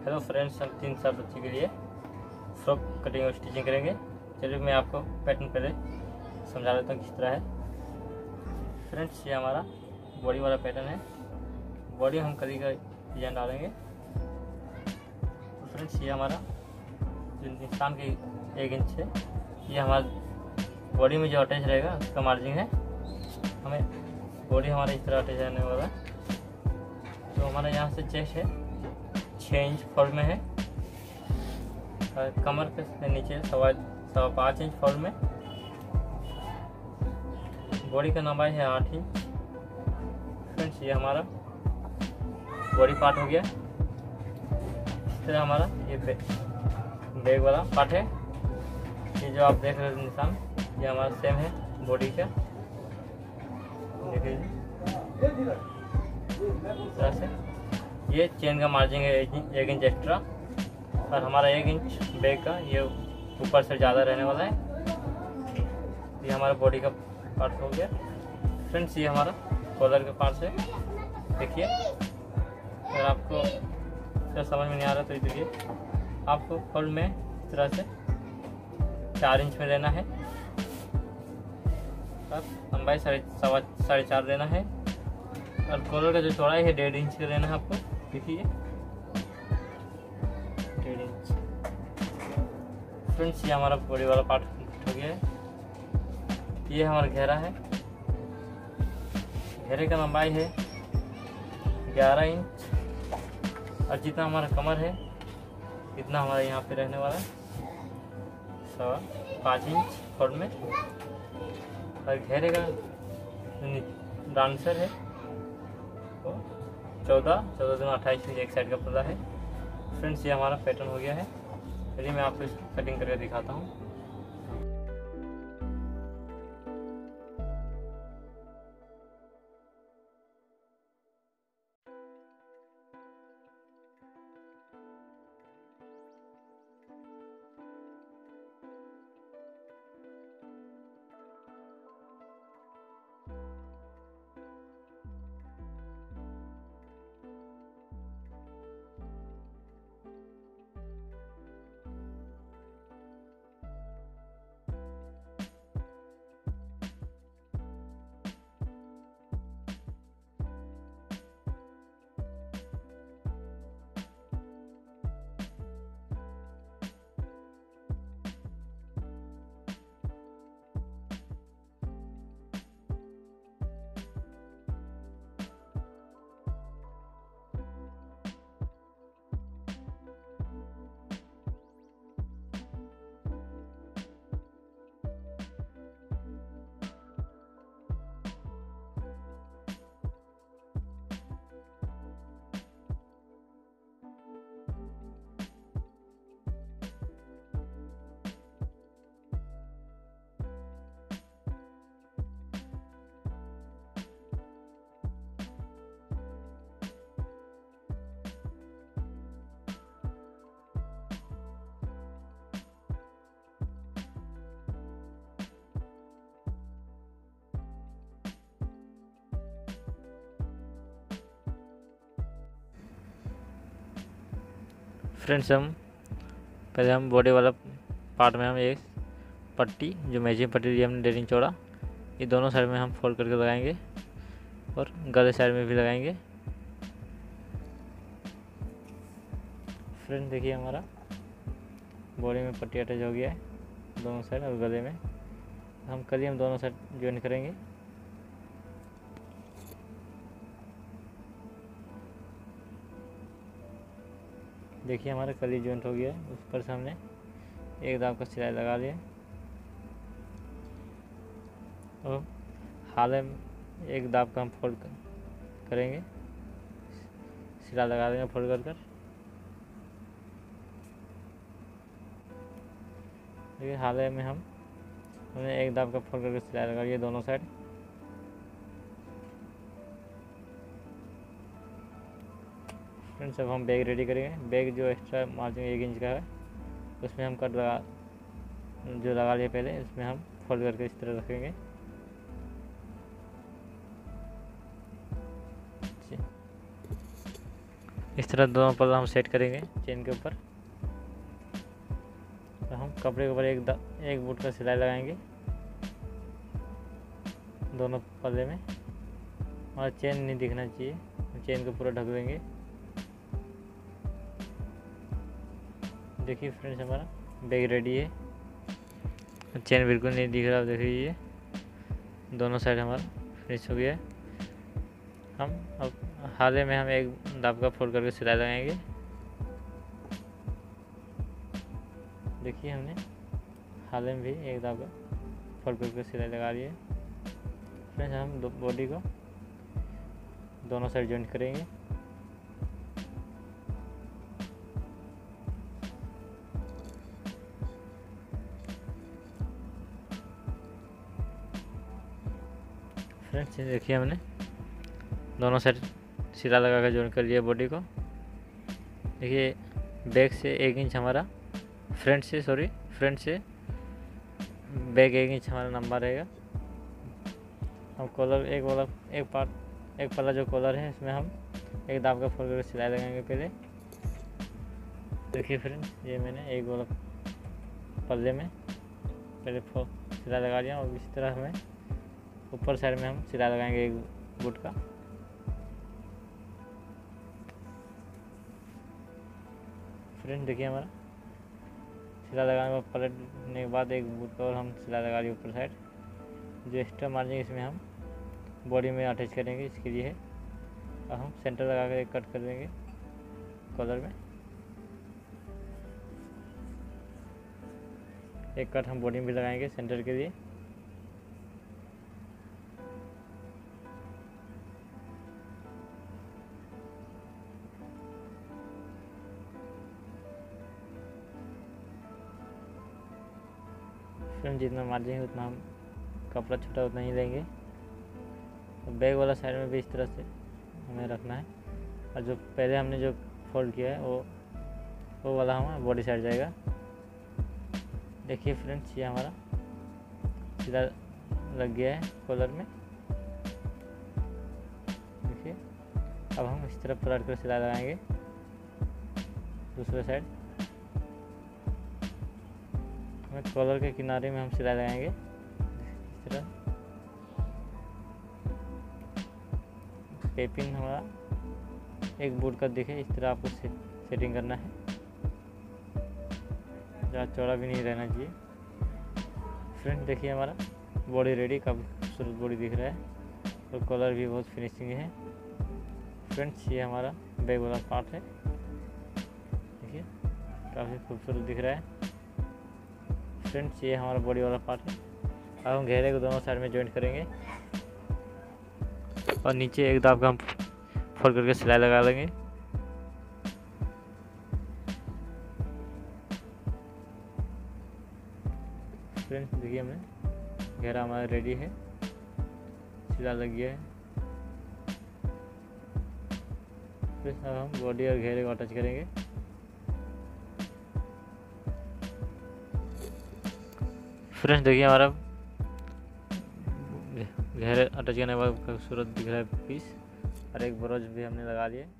Hello friends, हम 3 साल बच्चे के लिए फ्रॉक कटिंग और स्टिचिंग करेंगे। चलिए मैं आपको पैटर्न पहले समझा देता हूँ किस तरह है। फ्रेंड्स, ये हमारा बॉडी वाला पैटर्न है। बॉडी हम कली का डिजाइन डालेंगे। फ्रेंड्स, ये हमारा जो निशान के 1 इंच है, ये हमारा बॉडी में जो अटैच रहेगा उसका मार्जिन है। हमें बॉडी हमारा इस तरह अटैच रहने वाला है। तो हमारा यहाँ से चेस्ट है 6 इंच फोल्ड में है, और कमर के नीचे 5.25 इंच फोल्ड में। बॉडी का लंबाई है 8 इंच। फ्रेंड्स, ये हमारा बॉडी पार्ट हो गया। इस तरह हमारा ये बैग वाला पार्ट है। ये जो आप देख रहे हैं निशान, ये हमारा सेम है बॉडी का। देखिए इस तरह से ये चेन का मार्जिन है 1 इंच एक्स्ट्रा, और हमारा 1 इंच बैग का ये ऊपर से ज़्यादा रहने वाला है। ये हमारा बॉडी का पार्ट हो गया। फ्रेंड्स, ये हमारा कॉलर के पार्ट है। देखिए, अगर आपको समझ में नहीं आ रहा तो देखिए, आपको फोल्ड में इस तरह से 4 इंच में लेना है, और लंबाई 4.5 लेना है, और कॉलर का जो चौड़ाई है 1.5 इंच का लेना है आपको। देखिए 1.5 इंच। फ्रेंड्स, ये हमारा बॉडी वाला पार्ट हो गया है। ये हमारा घेरा है। घेरे का लंबाई है 11 इंच, और जितना हमारा कमर है इतना हमारा यहाँ पे रहने वाला है 5 इंच फोल्ड में। और घेरे का डांसर है तो 14 दूना 28 इंच एक साइड का पर्दा है। फ्रेंड्स, ये हमारा पैटर्न हो गया है। चलिए मैं आपको इसकी कटिंग करके दिखाता हूँ। फ्रेंड्स, हम बॉडी वाला पार्ट में हम एक पट्टी, जो मैचिंग पट्टी दी हमने 1.5 इंच चौड़ा, ये दोनों साइड में हम फोल्ड करके लगाएंगे, और गले साइड में भी लगाएंगे। फ्रेंड्स, देखिए हमारा बॉडी में पट्टी अटैच हो गया है दोनों साइड, और गले में हम दोनों साइड ज्वाइन करेंगे। देखिए हमारा कली जॉइंट हो गया है। उस पर से हमने एक दाव का सिलाई लगा लिया, और हाले में एक दाव का हम फोल्ड करेंगे, सिलाई लगा देंगे फोल्ड कर। देखिए हाले में हमने एक दाव का फोल्ड करके सिलाई लगा लिया दोनों साइड। फ्रेंड्स, अब हम बैग रेडी करेंगे। बैग जो एक्स्ट्रा मार्जिन 1 इंच का है, उसमें हम कट लगा लिया पहले, इसमें हम फोल्ड करके इस तरह रखेंगे। इस तरह दोनों पल्ला हम सेट करेंगे चेन के ऊपर। तो हम कपड़े के ऊपर एक बूट का सिलाई लगाएंगे दोनों पल्ले में, और चेन नहीं दिखना चाहिए, चेन को पूरा ढक देंगे। देखिए फ्रेंड्स, हमारा बैग रेडी है, चेन बिल्कुल नहीं दिख रहा। देख लीजिए दोनों साइड हमारा फिनिश हो गया है। हम अब हाले में हम एक दाब फोल्ड करके सिलाई लगाएंगे। देखिए हमने हाले में भी एक दाब फोल्ड करके सिलाई लगा ली है। फ्रेंड्स, हम बॉडी को दोनों साइड जॉइंट करेंगे। फ्रेंड्स, देखिए हमने दोनों साइड सिला लगा कर जॉइन कर लिया बॉडी को। देखिए बैक से 1 इंच हमारा फ्रंट से बैक 1 इंच हमारा लंबा रहेगा। हम कॉलर एक पल्ला जो कॉलर है इसमें हम एक दाब का फोल्ड करके सिलाई लगाएंगे पहले। देखिए फ्रेंड्स, ये मैंने एक वाला पल्ले में पहले सिलाई लगा लिया, और इसी तरह हमें ऊपर साइड में हम सिलाई लगाएंगे एक बूट का। फ्रेंड्स, देखिए हमारा सिलाई लगाने के पलटने के बाद एक बूट का और हम सिलाई लगा लिए ऊपर साइड। जो एक्स्ट्रा मार्जिन इसमें हम बॉडी में अटैच करेंगे, इसके लिए है। और हम सेंटर लगा कर एक कट कर देंगे कॉलर में। एक कट हम बॉडी में भी लगाएंगे सेंटर के लिए। फ्रेंड, जितना मार्जिन है उतना हम कपड़ा छोटा उतना ही लेंगे। तो बैक वाला साइड में भी इस तरह से हमें रखना है, और जो पहले हमने जो फोल्ड किया है वो वाला हमारा बॉडी साइड जाएगा। देखिए फ्रेंड्स, ये हमारा सीधा लग गया है कॉलर में। देखिए अब हम इस तरफ पलट कर सिलाई लगाएंगे दूसरे साइड। हमें कॉलर के किनारे में हम सिलाई लगाएंगे इस तरह। पेपिंग हमारा एक बूट का दिखे, इस तरह आपको सेटिंग करना है, ज़्यादा चौड़ा भी नहीं रहना चाहिए। फ्रेंड, देखिए हमारा बॉडी रेडी, काफ़ी खूबसूरत बॉडी दिख रहा है, और कॉलर भी बहुत फिनिशिंग है। फ्रेंड्स, ये हमारा बैक वाला पार्ट है, देखिए काफ़ी खूबसूरत दिख रहा है। फ्रेंड्स, ये हमारा बॉडी वाला पार्ट है। अब हम घेरे को दोनों साइड में जॉइंट करेंगे, और नीचे एक दाब का हम फोल्ड करके सिलाई लगा लेंगे। फ्रेंड्स, देखिए हमने घेरा हमारा रेडी है, सिलाई लग गया है। फिर अब हम बॉडी और घेरे को अटैच करेंगे। फ्रेंड्स, देखिए हमारा घेरे अटैच करने के बाद खूबसूरत दिख रहा है पीस, और एक ब्रोच भी हमने लगा लिए।